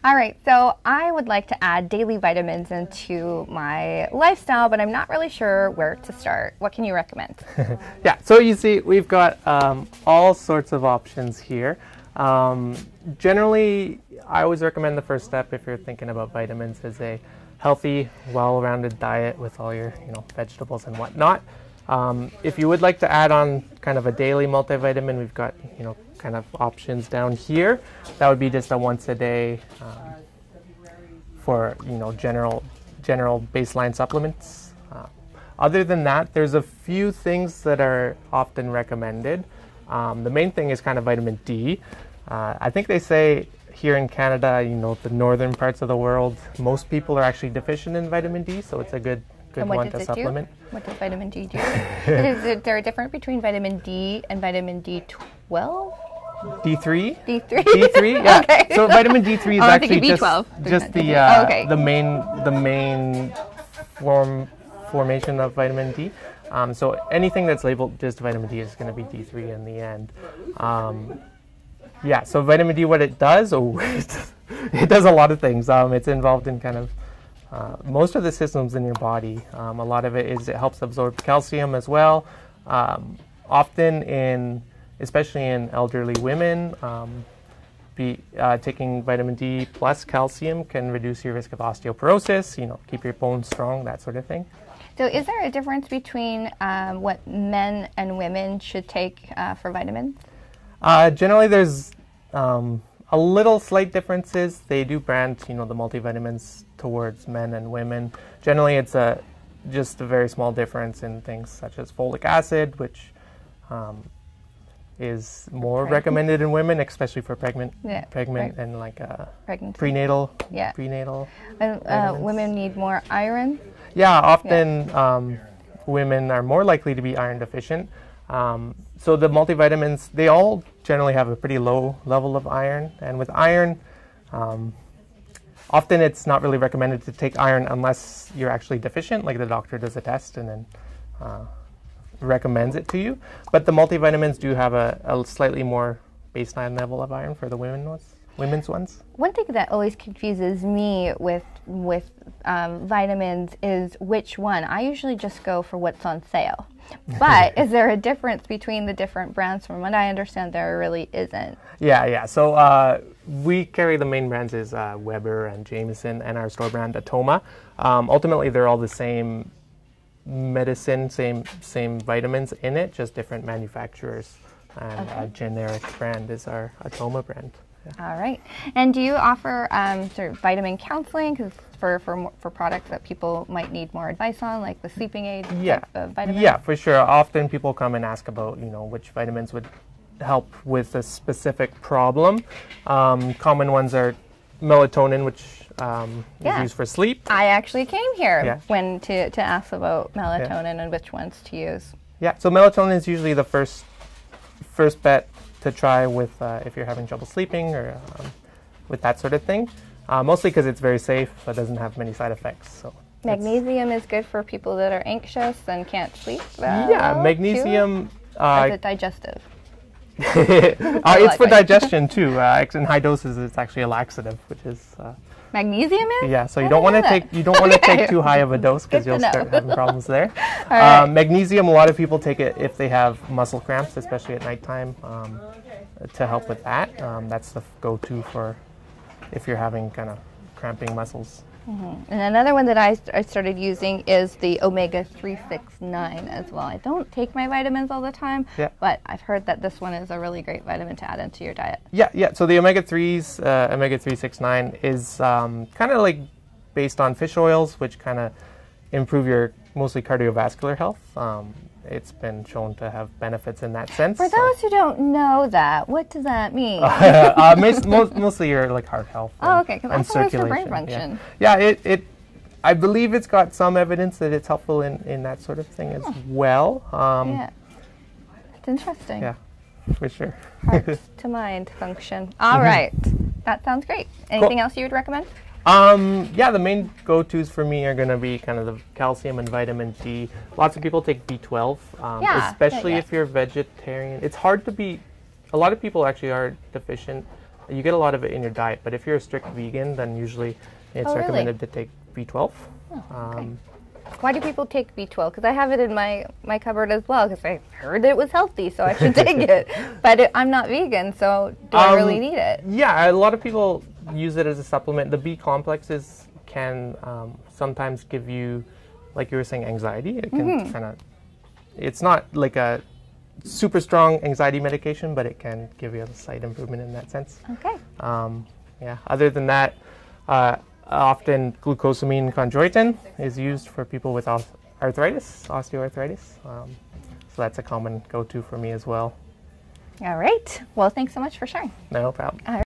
All right, so I would like to add daily vitamins into my lifestyle, but I'm not really sure where to start. What can you recommend? Yeah, so you see, we've got all sorts of options here. Generally, I always recommend the first step if you're thinking about vitamins is a healthy, well-rounded diet with all your, vegetables and whatnot. If you would like to add on kind of a daily multivitamin, we've got, kind of options down here. That would be just a once a day for, general baseline supplements. Other than that, there's a few things that are often recommended. The main thing is kind of vitamin D. I think they say here in Canada, the northern parts of the world, most people are actually deficient in vitamin D, so it's a good one to supplement. What does vitamin D do? Is there a difference between vitamin D and vitamin D12? D3? D3? D3, yeah. Okay. So vitamin D3 is actually just the main formation of vitamin D. So anything that's labeled just vitamin D is going to be D3 in the end. Yeah, so vitamin D, what it does, it does a lot of things. It's involved in kind of most of the systems in your body. A lot of it helps absorb calcium as well. Often especially in elderly women, taking vitamin D plus calcium can reduce your risk of osteoporosis, keep your bones strong, that sort of thing. So is there a difference between what men and women should take for vitamins? Generally, there's a little slight differences. They do brand, the multivitamins towards men and women. Generally, it's just a very small difference in things such as folic acid, which is more recommended in women, especially for pregnant and like prenatal. Yeah. Prenatal. And women need more iron. Yeah, often women are more likely to be iron deficient. So the multivitamins, they all generally have a pretty low level of iron. And with iron, often it's not really recommended to take iron unless you're actually deficient, like the doctor does a test and then recommends it to you. But the multivitamins do have a slightly more baseline level of iron for the women's ones. One thing that always confuses me with vitamins is which one. I usually just go for what's on sale. But is there a difference between the different brands? From what I understand, there really isn't. Yeah. So we carry the main brands is Weber and Jameson and our store brand Atoma. Ultimately, they're all the same medicine, same vitamins in it, just different manufacturers. And a generic brand is our Atoma brand. Yeah. All right. And do you offer sort of vitamin counseling? Because for products that people might need more advice on, like the sleeping aid type of vitamins? Yeah, for sure. Often people come and ask about, which vitamins would help with a specific problem. Common ones are melatonin, which is used for sleep. I actually came here to ask about melatonin and which ones to use. Yeah, so melatonin is usually the first bet to try with if you're having trouble sleeping or with that sort of thing. Mostly because it's very safe, it doesn't have many side effects. So magnesium is good for people that are anxious and can't sleep. Yeah, magnesium. Or is it digestive? It's for digestion too. In high doses, it's actually a laxative, which is. Magnesium is? Yeah, so you don't want to take too high of a dose because you'll start having problems there. Magnesium, a lot of people take it if they have muscle cramps, especially at nighttime, to help with that. That's the go-to for if you're having kind of cramping muscles. Mm-hmm. And another one that I started using is the omega-369 as well. I don't take my vitamins all the time, but I've heard that this one is a really great vitamin to add into your diet. Yeah. So the omega-3s, omega-369 is kind of like based on fish oils, which kind of improve your mostly cardiovascular health. It's been shown to have benefits in that sense. For those who don't know that, what does that mean? Mostly your like heart health. Oh, okay, because that's always for brain function. Yeah, I believe it's got some evidence that it's helpful in that sort of thing as well. Yeah, it's interesting. Yeah, for sure. Heart to mind function. All right, that sounds great. Anything else you would recommend? Yeah, the main go-tos for me are going to be kind of the calcium and vitamin D. Lots of people take B12, especially if you're vegetarian. It's hard to be, a lot of people actually are deficient You get a lot of it in your diet, but if you're a strict vegan, then usually it's recommended to take B12. Oh, okay. Why do people take B12? Because I have it in my cupboard as well, because I heard it was healthy, so I should take it. But I'm not vegan, so do I really need it? Yeah, a lot of people use it as a supplement. The B complexes can sometimes give you, like you were saying, anxiety. It can kind of, it's not like a super strong anxiety medication, but it can give you a slight improvement in that sense. Okay. Yeah. Other than that, often glucosamine chondroitin is used for people with arthritis, osteoarthritis. So that's a common go-to for me as well. All right. Well, thanks so much for sharing. No problem.